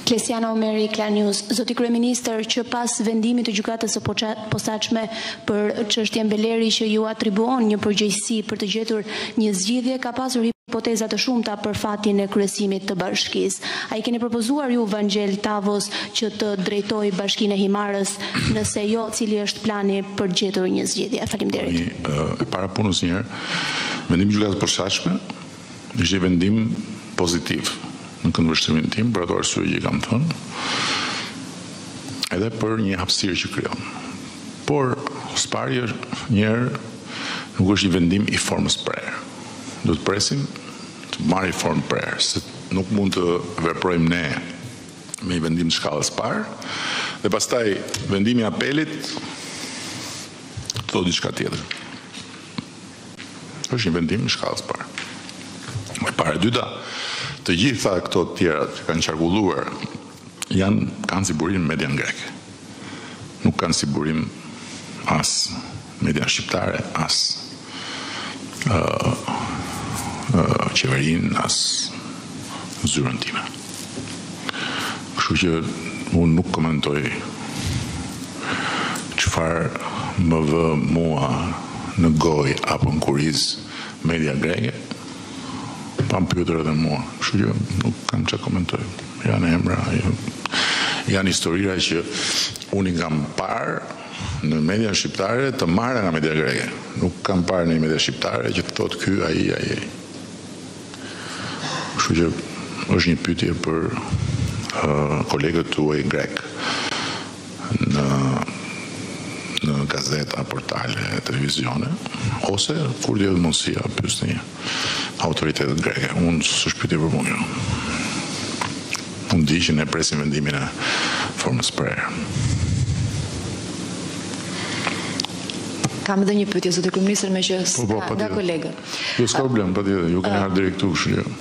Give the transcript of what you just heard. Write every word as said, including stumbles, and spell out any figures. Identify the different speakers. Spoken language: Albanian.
Speaker 1: Klesiana Omeri, Klan News. Zoti kryeministër, që pas vendimit të gjykatës së posaçme për çështjen Beleri që ju atribuon një përgjegjësi për të gjetur një zgjidhje, ka pasur hipoteza të shumta për fatin e kryesimit të bashkisë. A i keni propozuar ju Vangjel Tavos që të drejtojë bashkinë e Himarës, nëse jo, cili është plani për të gjetur një zgjidhje? Faleminderit.
Speaker 2: E para punës një herë, vendimi i gjykatës posaçme ishte vendim pozitiv në këndvështrimin tim, për ato arsye që kam thënë, edhe për një hapësirë që krijon. Por sparje njëherë nuk është një vendim i formës prerë. Do të presim të marrë formë prerë, se nuk mund të veprojmë ne me një vendim të shkallës parë, dhe pastaj vendimi i apelit të thotë diçka tjetër. Është një vendim në shkallës parë. E para, e dyta, të gjitha këto të tjera që kanë qarkulluar janë kanë si burim median greke. Nuk kanë si burim as media shqiptare, as uh, uh, qeverin, as zyrën time. Kështu që unë nuk komentoj çfarë më vë mua në gojë apo në kuriz media greke, pa më pyetur edhe mua. Kështu që nuk kam çfarë komentoj. Janë emra, janë historira që unë i kam parë në media shqiptare të marra nga media greke. Nuk kam parë në media shqiptare që të thotë ky, ai, ai. Kështu që është një pyetje për uh, kolegët tuaj grek në në gazeta, portale, televizione, ose kur dhe mundësia pyesni autoritetet greke. Unë s'është pyetje për mua. Unë di që ne presim vendimin e formës prerë.
Speaker 3: Kam edhe një pyetje, zoti kryeministër, me që
Speaker 2: Po, po,
Speaker 3: nga kolegët.
Speaker 2: Jo, s'ka problem, patjetër, ju keni ardhur deri këtu, kështu që